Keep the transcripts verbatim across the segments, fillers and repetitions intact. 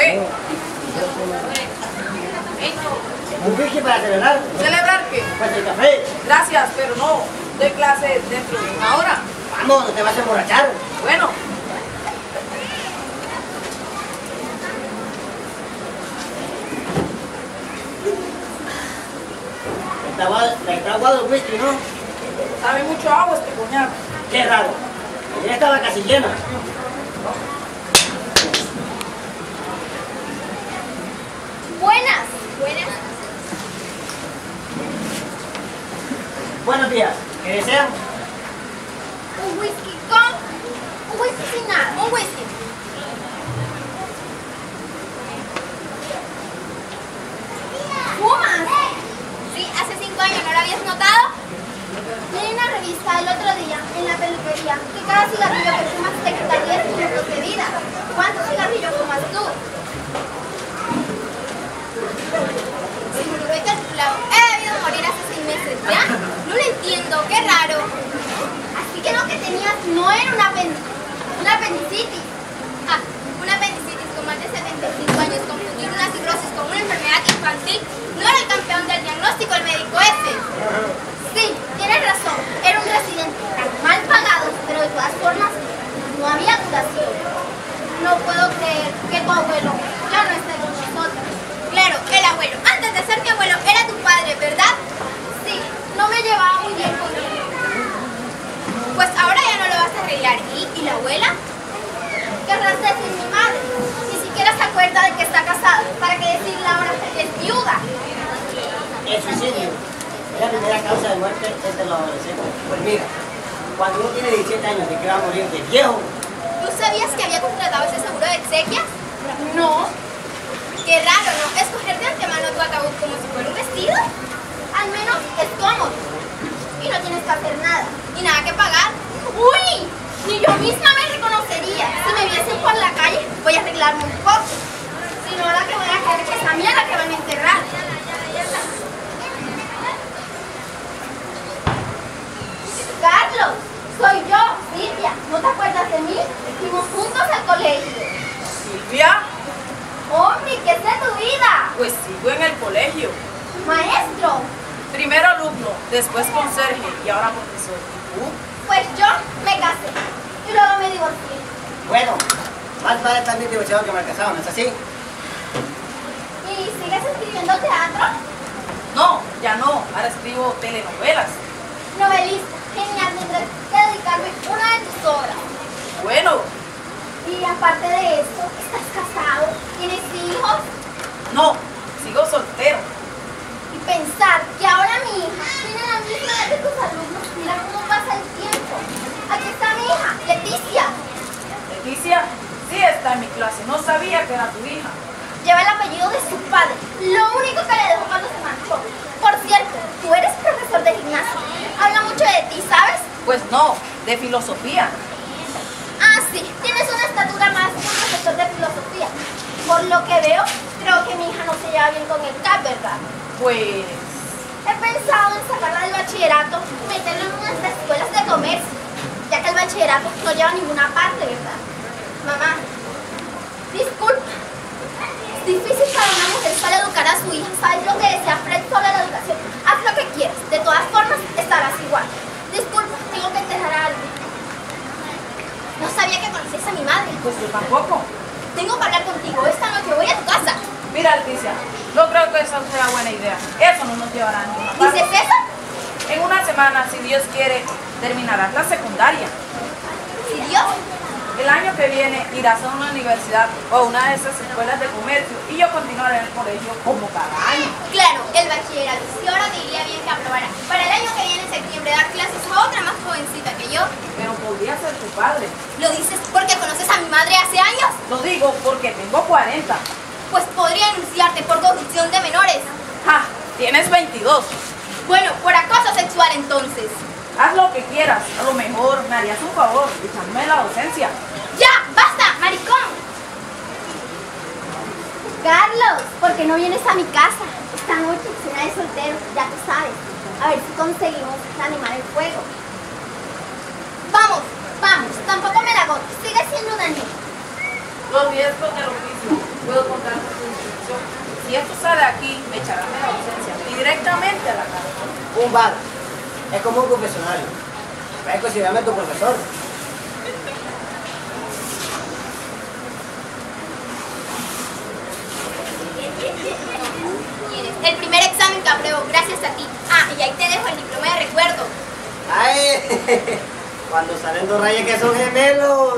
café. ¿Un whisky para celebrar? ¿Celebrar qué? Pues el café. Gracias, pero no. Doy clase dentro de una hora. Vamos, no te vas a emborrachar. Bueno. Está agua- está aguado el whisky, ¿no? Sabe mucho agua este coñac. Qué raro. Ya estaba casi llena. Buenas. Buenas. Buenos días. ¿Qué desean? Un whisky con... Un whisky sin nada. Un whisky. ¿Fumas? Sí, hace cinco años, ¿no lo habías notado? Leí una revista el otro día en la peluquería que cada cigarrillo que fumas te quita diez minutos de vida. ¿Cuántos cigarrillos fumas tú? Seguro he calculado. He debido morir hace seis meses, ¿ya? No lo entiendo, qué raro. Así que lo que tenías no era una, apen- una apendicitis. Ah, una apendicitis con más de setenta y cinco años, confundir una cirrosis con una enfermedad infantil. No era el campeón del diagnóstico, el médico ese. Sí, tienes razón. Era un residente tan mal pagado, pero de todas formas no había curación. No puedo creer que tu abuelo ya no esté con nosotros. Claro, el abuelo. Antes de ser mi abuelo, era tu padre, ¿verdad? Sí, no me llevaba muy bien con él. Pues ahora ya no lo vas a arreglar. ¿Y, ¿Y la abuela? Querrás decir mi madre. Ni siquiera se acuerda de que está casada. ¿Para qué decirle ahora que es viuda? El suicidio es la primera causa de muerte entre los adolescentes. Pues mira, cuando uno tiene diecisiete años de que va a morir de viejo, ¿Tú sabías que había contratado ese seguro de exequias? No. Qué raro, ¿no? Escoger de antemano tu ataúd como si fuera un vestido. Al menos es cómodo. Y no tienes que hacer nada. Y nada que pagar. ¡Uy! Ni yo misma me reconocería. Si me viesen por la calle, voy a arreglarme un poco. Si no, la que voy a hacer es a mí a la que van a enterrar. Carlos, soy yo, Silvia. ¿No te acuerdas de mí? Fuimos juntos al colegio. Silvia, Hombre, ¿qué es de tu vida? pues sigo en el colegio. Maestro, Primero alumno, después conserje y ahora profesor. ¿Y tú? pues yo me casé y luego me divorcié. bueno, más vale estar bien divorciado que mal casado, ¿no es así? ¿Y sigues escribiendo teatro? No, ya no. Ahora escribo telenovelas. Novelista, genial, tendré que dedicarme a una de tus obras. Bueno, Y aparte de eso, ¿estás casado? ¿Tienes hijos? no, sigo soltero. Y pensar que ahora mi hija tiene la misma edad de tus alumnos. Mira cómo pasa el tiempo. Aquí está mi hija, Leticia. Leticia, sí está en mi clase. No sabía que era tu hija. Lleva el apellido de su padre, lo único que le dejó cuando se marchó. Por cierto, tú eres profesor de gimnasia. Habla mucho de ti, ¿sabes? Pues no, de filosofía. Ah, sí, tienes una estatura más que un profesor de filosofía. Por lo que veo, creo que mi hija no se lleva bien con el C A P, ¿verdad? Pues, He pensado en sacarla del bachillerato y meterla en unas de escuelas de comercio, ya que el bachillerato no lleva a ninguna parte, ¿verdad? Mamá, disculpa. Es difícil para una mujer sola educar a su hija. ¿Sabes lo que decía Fred sobre la educación? Haz lo que quieras. De todas formas, estarás igual. Disculpa, tengo que enterrar a alguien. No sabía que conocías a mi madre. pues yo tampoco. Tengo que hablar contigo. Esta noche voy a tu casa. Mira, Leticia, no creo que esa sea buena idea. Eso no nos llevará a ninguna parte. ¿Dices eso? En una semana, si Dios quiere, terminarás la secundaria. Si Dios. El año que viene irás a una universidad o a una de esas escuelas de comercio y yo continuaré en el colegio como cada año. Claro, el bachillerato. Si ahora te iría bien que aprobara. Para el año que viene, en septiembre, dar clases a otra más jovencita que yo. Pero podría ser tu padre. ¿Lo dices porque conoces a mi madre hace años? Lo digo porque tengo cuarenta. Pues podría denunciarte por corrupción de menores. ¡Ja! Tienes veintidós. Bueno, por acoso sexual entonces. Haz lo que quieras. A lo mejor me harías un favor echándome de la docencia. ¡Ya! ¡Basta, maricón! Carlos, ¿por qué no vienes a mi casa? Esta noche, cena de solteros, ya tú sabes. A ver si conseguimos animar el fuego. Vamos, vamos, tampoco me la agotes. Sigue siendo una niña. Los riesgos del oficio. puedo contar con tu instrucción. Si esto sale aquí, me echarán de la ausencia directamente a la cárcel. Un bar. Es como un confesionario. Puedes considerarme tu profesor. El primer examen que apruebo, gracias a ti. Ah, y ahí te dejo el diploma de recuerdo. ¡Ay! Cuando salen dos rayos que son gemelos.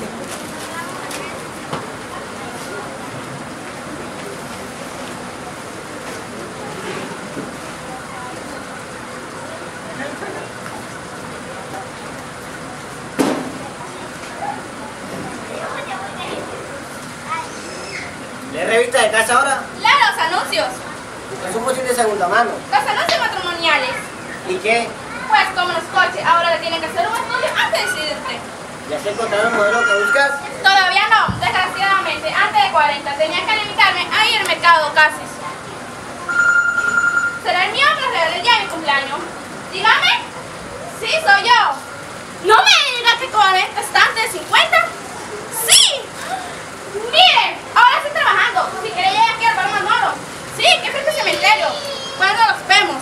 ¿Lees revista de casa ahora? Claro, los anuncios. Es un fusil de segunda mano. Los anuncios matrimoniales. ¿Y qué? Pues como los coches, ahora le tienen que hacer un estudio antes de decidirte. ¿Ya se encontraron el modelo que buscas? Todavía no, desgraciadamente. Antes de cuarenta tenía que limitarme a ir al mercado casi. ¿Será el mío que regale el día de mi cumpleaños? Dígame. Sí, soy yo. No me diga que cuarenta está antes de cincuenta. ¡Sí! Miren, ahora estoy trabajando. Si quiere llegar aquí al bar Manolo. Sí, que es este cementerio. ¿Cuándo los vemos?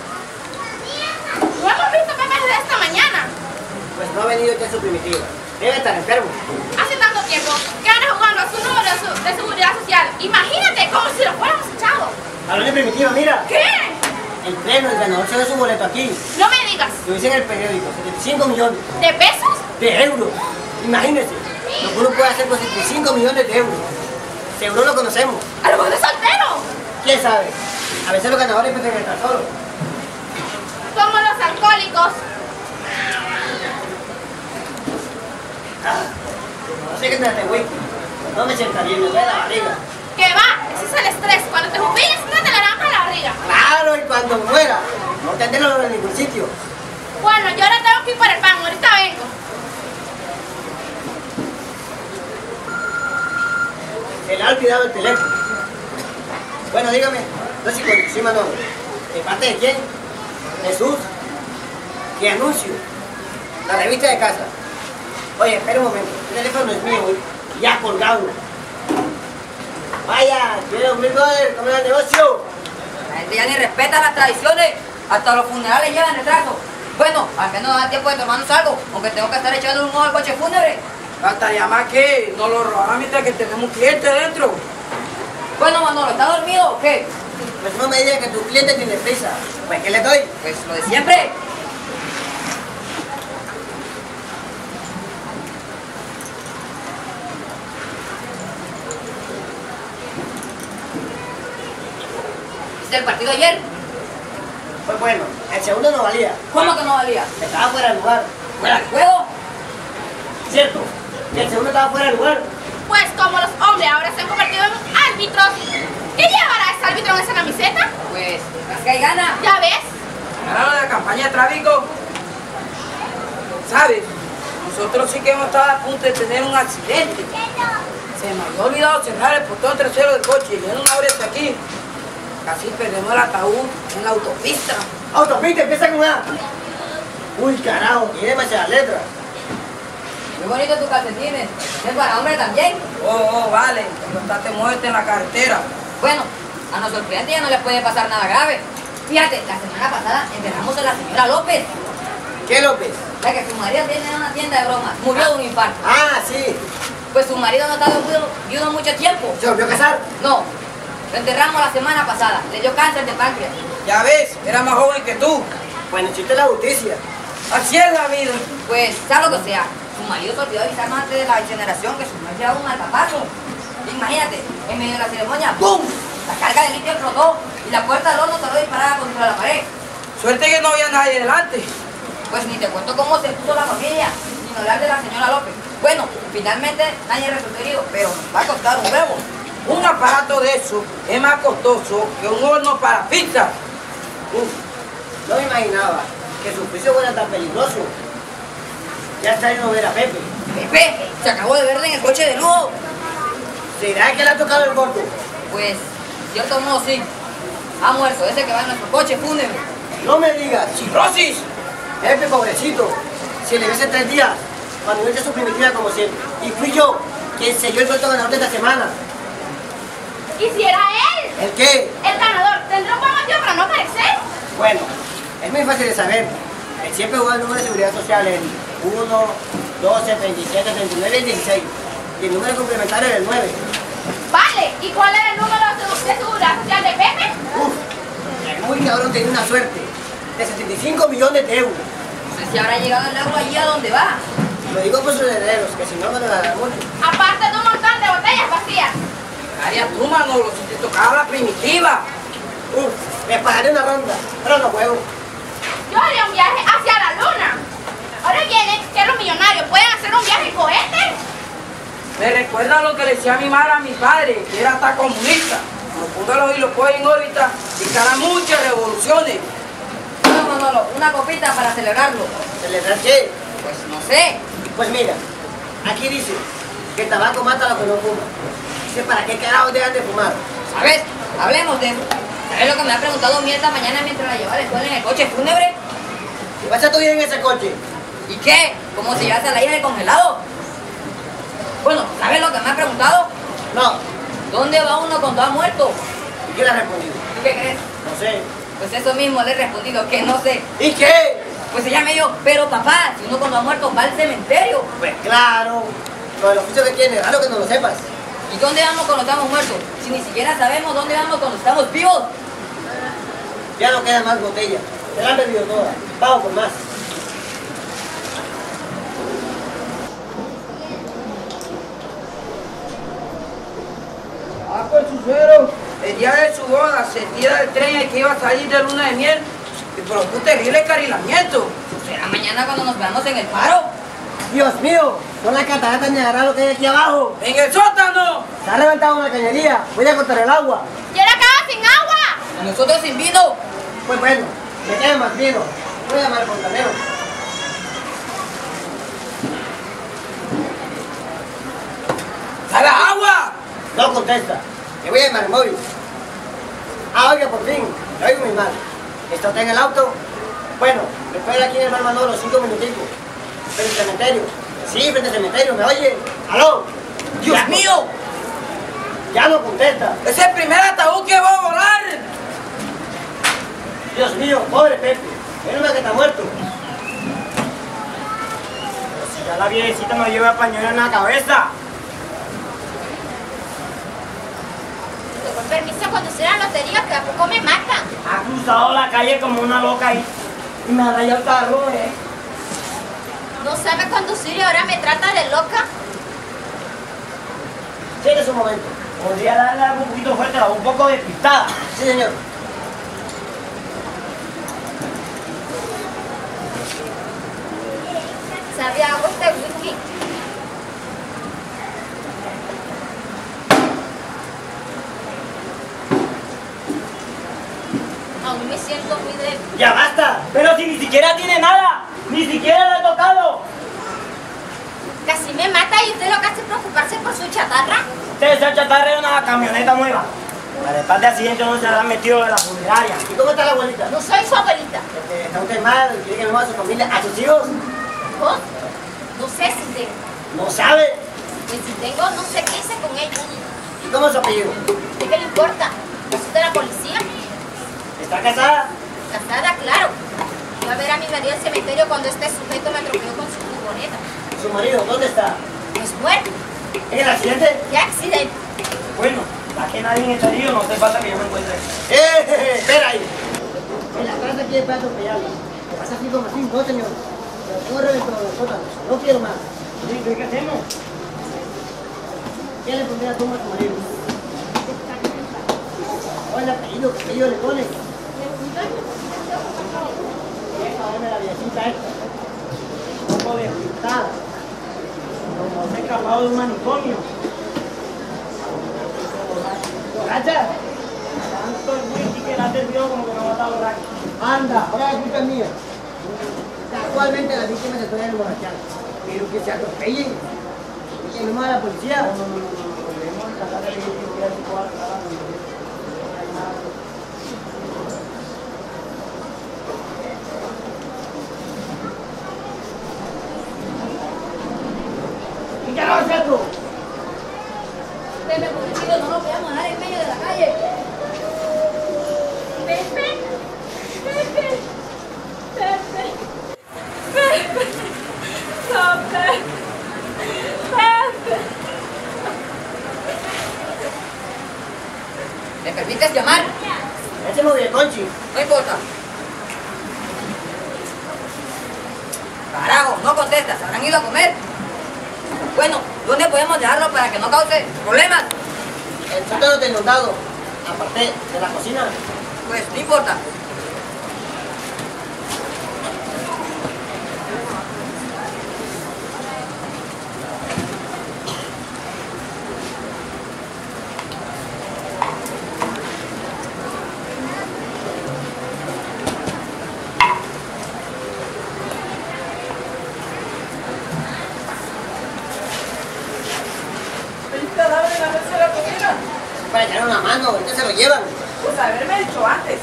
No hemos visto Pepe desde esta mañana. Pues no ha venido ya su primitiva. Debe estar enfermo. Hace tanto tiempo que anda jugando a su número de, su- de seguridad social. Imagínate, como si lo fuéramos echado. Hablando de primitiva, mira. ¿Qué? El pleno, el ganador se ve su boleto aquí. No me digas. Lo dice en el periódico. setenta y cinco millones ¿De pesos? de euros. Imagínese. Lo que uno puede hacer con setenta y cinco millones de euros. Seguro lo conocemos. A lo mejor es soltero. ¿Quién sabe? A veces los ganadores pueden estar solos. Como los alcohólicos. Ah, no sé qué trate, güey. No me sienta bien, me duele la barriga. ¿Qué va? Ese es el estrés. Cuando te jubiles, no te la dan para la barriga. Claro, y cuando muera, no tendré en ningún sitio. Bueno, yo ahora tengo que ir por el pan. Ahorita vengo. Se le ha olvidado el teléfono. Bueno, dígame. No sé si sí, Manolo. ¿De parte de quién? Jesús. ¿Qué anuncio? La revista de casa. Oye, espera un momento. El teléfono es mío, güey. Ya colgado. Vaya, quiero un mil dólares, ¿cómo es el negocio? La gente ya ni respeta las tradiciones. Hasta los funerales llevan retraso. Bueno, al menos nos da tiempo de tomarnos algo, aunque tengo que estar echando un ojo al coche fúnebre. Faltaría más que nos lo robaran mientras que tenemos un cliente dentro. Bueno, Manolo, ¿está dormido o qué? Pues no me digas que tu cliente tiene prisa. Pues, ¿qué le doy? Pues lo de siempre. ¿Viste el partido ayer? Pues bueno, el segundo no valía. ¿Cómo que no valía? Estaba fuera de lugar. ¿Fuera de juego? ¿Cierto? Que el segundo estaba fuera de lugar. Pues como los hombres ahora se han convertido en árbitros. ¿Qué llevará ese árbitro en esa camiseta? Pues, casca y gana. ¿Ya ves? Ahora la campaña de tráfico. ¿Sabes? Nosotros sí que hemos estado a punto de tener un accidente. Se me había olvidado cerrar el portón trasero del coche y viene una brecha aquí. Casi perdemos el ataúd en la autopista. Autopista, empieza con A. Uy, carajo, tiene demasiadas letras. Muy bonito tus calcetines. ¿Es para hombre también? Oh, oh, vale. Cuando estás te muerte en la carretera. Bueno, a nuestros clientes ya no les puede pasar nada grave. Fíjate, la semana pasada enterramos a la señora López, ¿Qué, López? la que su marido tiene una tienda de bromas. Murió de un infarto. Ah, sí. Pues su marido no ha estado viudo, viudo mucho tiempo. ¿Se volvió a casar? No, lo enterramos la semana pasada. Le dio cáncer de páncreas. Ya ves, era más joven que tú. Bueno, chiste la justicia. Así es la vida. Pues, sea lo que sea, su marido se olvidó de avisarnos antes de la incineración que su mujer llevaba un marcapaso. Imagínate, en medio de la ceremonia, ¡pum! La carga de litio explotó y la puerta del horno salió disparada contra la pared. Suerte que no había nadie delante. Pues ni te cuento cómo se puso la familia, sin hablar de la señora López. Bueno, finalmente nadie resultó herido, pero nos va a costar un huevo. Un aparato de eso es más costoso que un horno para pizza. Uf, no me imaginaba que su juicio fuera tan peligroso. Ya está yendo a ver a Pepe. Pepe, se acabó de verle en el coche de lujo. ¿Será que le ha tocado el gordo? Pues, de cierto modo sí. Ha muerto, ese que va en nuestro coche fúnebre. No me digas. ¡Cirrosis! Pepe, pobrecito. Si le ves en tres días, cuando hice su primitiva como siempre. Y fui yo quien selló el suelto ganador de esta semana. ¿Y si era él? ¿El qué? El ganador. ¿Tendrá un buen motivo para no aparecer? Bueno, es muy fácil de saber. Él siempre jugó el número de seguridad social en uno, doce, treinta y siete, treinta y nueve y dieciséis. Y el número complementario es el nueve. Vale. ¿Y cuál era el número de seguridad social de Pepe? Uf, el muy cabrón tenía una suerte de setenta y cinco millones de euros. No sé si habrá llegado el agua allí a donde va. Lo digo por sus herederos, que si no me lo darán mucho. Aparte de un montón de botellas vacías. Haría tú, Manolo, si te tocaba la primitiva. Uf, me pagaré una ronda, pero no juego. Yo haría un viaje hacia la luna. Ahora viene que los millonarios pueden hacer un viaje en cohete. Me recuerda lo que le decía mi madre a mi padre, que era hasta comunista. Los póngalos y los cogen en órbita y que hará muchas revoluciones. Bueno, Manolo, una copita para celebrarlo. ¿Celebrar qué? Pues no sé. Pues mira, aquí dice que el tabaco mata a los que no fuman. Dice, ¿para qué carajo dejan de fumar? ¿Sabes? Hablemos de eso. ¿Sabes lo que me ha preguntado mi esta mañana mientras la llevaba a la escuela en el coche fúnebre? ¿Qué pasa tú en ese coche? ¿Y qué? ¿Cómo se llevas a la hija de congelado? Bueno, ¿sabes lo que me ha preguntado? No. ¿Dónde va uno cuando ha muerto? ¿Y qué le ha respondido? ¿Tú qué crees? No sé. Pues eso mismo le he respondido, que no sé. ¿Y qué? Pues ella me dijo, pero papá, si uno cuando ha muerto va al cementerio. Pues claro. Lo del oficio que tiene, raro que no lo sepas. ¿Y dónde vamos cuando estamos muertos? Si ni siquiera sabemos dónde vamos cuando estamos vivos. Ya no quedan más botellas. Se la han bebido todas. Vamos por más. Ah, pues su suegro, el día de su boda se tira del tren el que iba a salir de luna de miel y provocó un terrible carilamiento. ¿Será mañana cuando nos veamos en el paro? Dios mío, son las cataratas Niágara lo que hay aquí abajo. ¡En el sótano! Se ha levantado una cañería. Voy a cortar el agua. ¡Yo la acabo sin agua! Y nosotros sin vino. Pues bueno, me queda más vino. Voy a llamar al fontanero. ¡Sale agua! No contesta. Le voy a llamar el móvil. Ah, oiga, por fin. Le oigo muy mal. ¿Está usted en el auto? Bueno, me espera aquí en el Bar Manolo cinco minutitos. Frente al cementerio. Sí, frente al cementerio. ¿Me oye? ¿Aló? ¡Dios Ya, mío! Ya no contesta. ¡Es el primer ataúd que va a volar! Dios mío, pobre Pepe. Menos mal que está muerto. Pero si ya la viejecita no lleva pañuelo en la cabeza. Con permiso conducir a la lotería que a poco me mata. Ha cruzado la calle como una loca y, y me ha rayado el carro, eh. No sabe conducir y ahora me trata de loca. Sigue su momento. Podría darle algo un poquito fuerte, la voz un poco despistada. Sí, señor. Sabe algo este whisky. Aún me siento muy débil. ¡Ya basta! Pero si ni siquiera tiene nada, ni siquiera le ha tocado. Casi me mata y usted lo que hace es preocuparse por su chatarra. Usted se ha chatarreado una camioneta nueva. Para después de accidente no se la han metido de la funeraria. ¿Y cómo está la abuelita? No soy su abuelita. Este, ¿Está usted mal? ¿Quiere que me mueva a su familia? ¿A sus hijos? ¿Vos? No sé si tengo. ¿No sabe? Pues si tengo, no sé qué hice con ellos. ¿Y cómo es su apellido? ¿De qué le importa? ¿Es usted la policía? ¿Está casada? Casada, claro. Iba a ver a mi marido al cementerio cuando este sujeto me atropelló con su furgoneta. ¿Su marido dónde está? Pues muerto. ¿En el accidente? ¿Qué accidente? Bueno, ya que nadie está herido, no hace falta que yo me encuentre. ¡Eh, eh, eh! ¡Espera ahí! En la casa aquí hay para atropellarlo. ¿Qué pasa aquí como así? No, señor. Pero corre dentro de los sótanos. No quiero más. Sí, ¿qué hacemos? ¿Qué le pondría tú a tu marido? ¿Cuál es el apellido? ¿Qué apellido le pone? Deja verme la viejita esta. Un poco despistada. Como se ha escapado de un manicomio. ¿Borracha? Tanto el whisky que le ha servido como que no va a estar borracho. Anda, ahora la culpa es mía. Actualmente las víctimas se suelen emborrachar, pero que se atropellen. Y que no a la policía. No, no, no, no, no, debemos tratar de limpiar su cuarto. ¿Y qué no es esto? Usted me prometido, no nos veamos a nadie en medio de la coche. No importa. Carajo, no contesta, se habrán ido a comer. Bueno, ¿dónde podemos dejarlo para que no cause problemas? El sótano de inundado, aparte de la cocina. Pues no importa. El cadáver en la mesa de la cocina. Para echar una mano, ahorita se lo llevan. Pues haberme dicho antes.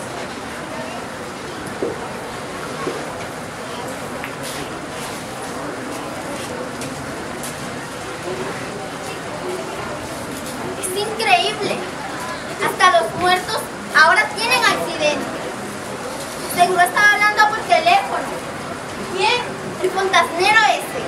Es increíble. Hasta los muertos ahora tienen accidentes. Seguro estaba hablando por teléfono. ¿Quién? El fontanero ese.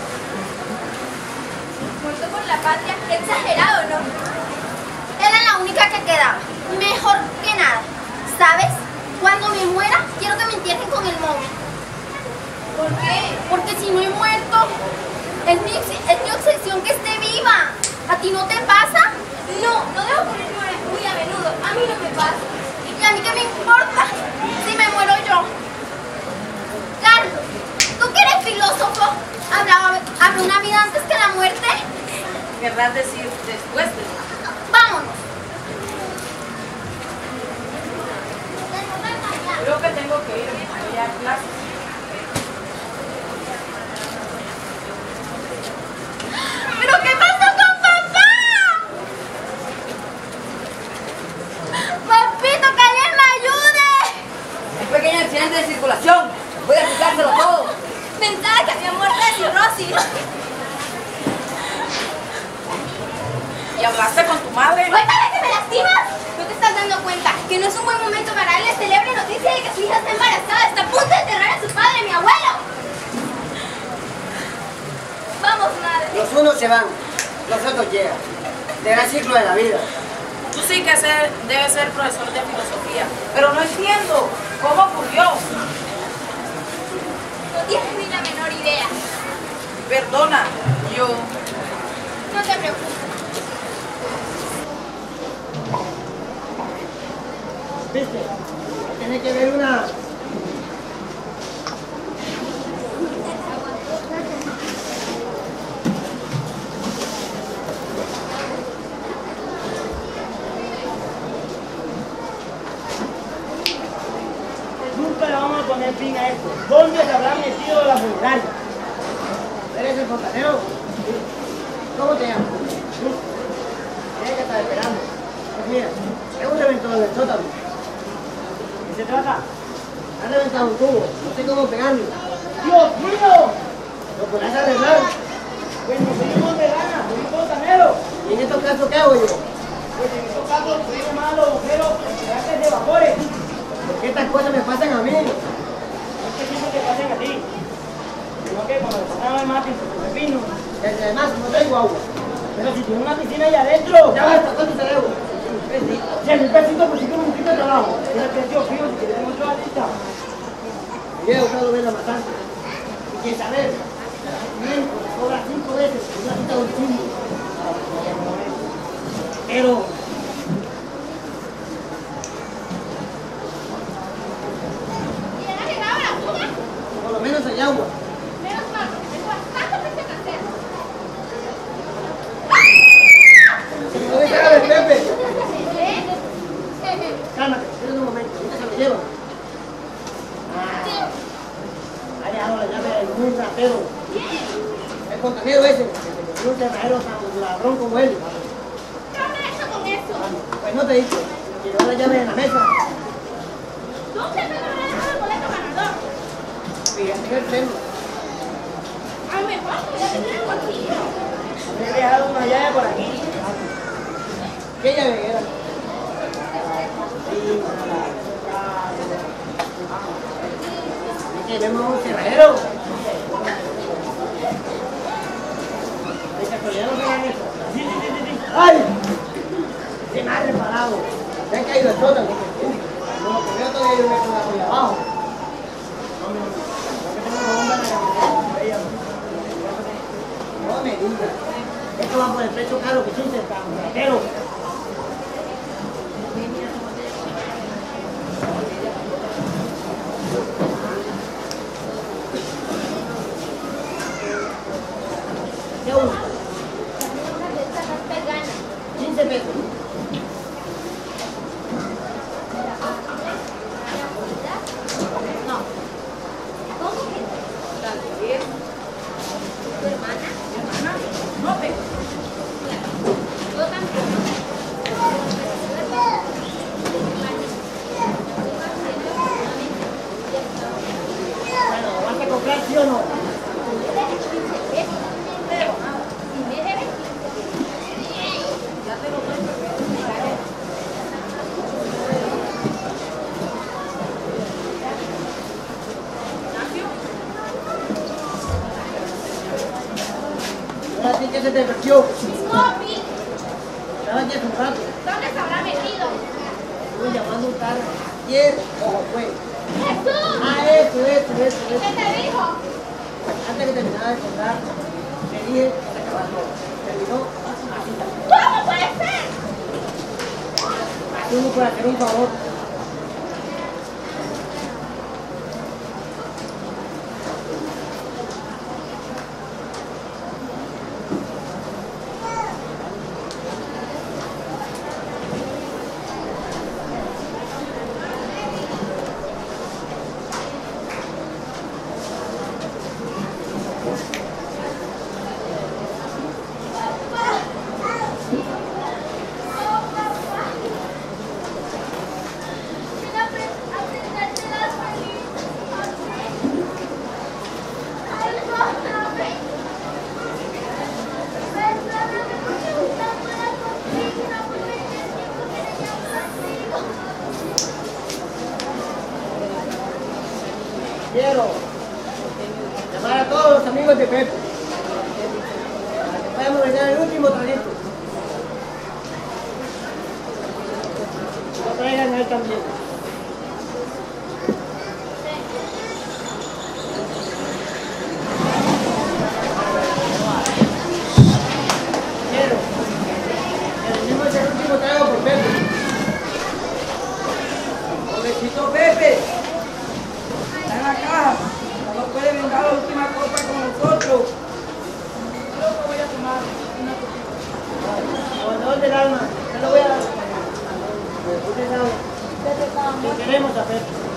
Muerto por la patria. Qué exagerado, ¿no? Era la única que quedaba. Mejor que nada. ¿Sabes? Cuando me muera, quiero que me entierren con el móvil. ¿Por qué? Porque si no he muerto, es mi, es mi obsesión que esté viva. ¿A ti no te pasa? No, no debo ponerme muy a menudo. A mí no me pasa. ¿Y a mí qué me importa si me muero yo? Carlos, ¿tú que eres filósofo? ¿Habrá, ¿Habrá una vida antes que la muerte? Querrás decir después de la... Vámonos. Creo que tengo que ir a a clases. ¿Pero qué pasó con papá? Papito, que alguien me ayude. Un pequeño accidente de circulación. Voy a explicárselo todo. Pensaba que había muerto de cirrosis. ¿Y hablaste con tu madre? ¡Suéltame que me lastimas! ¿No te estás dando cuenta que no es un buen momento para darle celebre noticia de que su hija está embarazada? Está a punto de enterrar a su padre, mi abuelo. Vamos, madre. Los unos se van, los otros llegan. Será el ciclo de la vida. Tú sí que ser, debes ser profesor de filosofía, pero no entiendo cómo ocurrió. No tienes ni la menor idea. Perdona, yo... No te preocupes. ¿Viste? Tiene que ver una... Nunca le vamos a poner fin a esto. ¿Dónde se habrán metido las vulgares? ¿Eres el fontanero? ¿Cómo te llamas? Tienes que estar esperando. Pues mira, es un reventón en el sótano. ¿De qué se trata? Han reventado un tubo, no sé cómo pegarlo. ¡Dios mío! ¿Lo podrás arreglar? Pues nos seguimos de gana, soy un fontanero. ¿Y en estos casos qué hago yo? Pues en estos casos voy a llamar a los bomberos para que se evapore. ¿Por qué estas cosas me pasan a mí? No es que siempre te pasen a ti, sino que cuando le pasan a Martín por su pepino. Y además no traigo agua. Pero si tiene una piscina ahí adentro. Ya basta, ¿cuánto te debo? Si el pepito pues sí que un tipo de trabajo. Tienes que decir frío si quieres mucho la lista. Me he buscado ver la matanza. Y que saber, miento, me cobra cinco veces por una cita de un chingo. Pero... ¿Y han arreglado la fuga? por lo menos hay agua. Menos mal, porque tengo bastante prisa que hacer. ¿Dónde está el Pepe? ¿Eh? Cálmate, espera un momento, ahorita se lo llevan. Ah, ha dejado la llave de un ratero. El fontanero ese, que tenía un cerrajero tan ladrón como él. ¿Qué habrá hecho con eso? Pues no te he dicho, que dejó la llave en la mesa. ¿Dónde me habrá dejado el boleto ganador? Fíjate en el centro. A lo mejor podría tener el bolsillo. Me he dejado una llave por aquí. ¿Qué llave era? Es que vemos un cerrajero. De casualidad no saben eso. Sí, sí, sí, sí. ¡Ay! Se me ha reparado. Se ha caído el sótano. Como que veo yo me ponga por ahí abajo. Hombre, yo que tengo bomba en la cabeza. No me digas. Esto va por el precio caro que existe, pero ¿qué uno? quince pesos. No. ¿Cómo que? También. ¿Tu hermana? Hermana, no te. Yo tampoco. Bueno, ¿vas a comprar sí o no? Ya te lo doy. Ahora sí que se te perdió. Papi, Estaba aquí hace un rato. ¿dónde se habrá metido? Estuve llamando a un tal ayer o fue. ¡Jesús! Ah, eso, eso, eso, ¿Qué eso. te dijo? Antes que terminara de comprar, le dije que se acabara todo. Terminó así. ¿Cómo puede ser? Tú no puedes hacer un favor. Quiero llamar a todos los amigos de Pepe para que podamos vender el último trayecto. Lo traigan a él también. Quiero que vendemos el último trago por Pepe. Pobrecito Pepe. Está en la caja. No puede brindar la última copa con nosotros. Creo que voy a tomar una copita. Gobernador del alma, te lo voy a dar. Usted sabe que queremos a Pepe.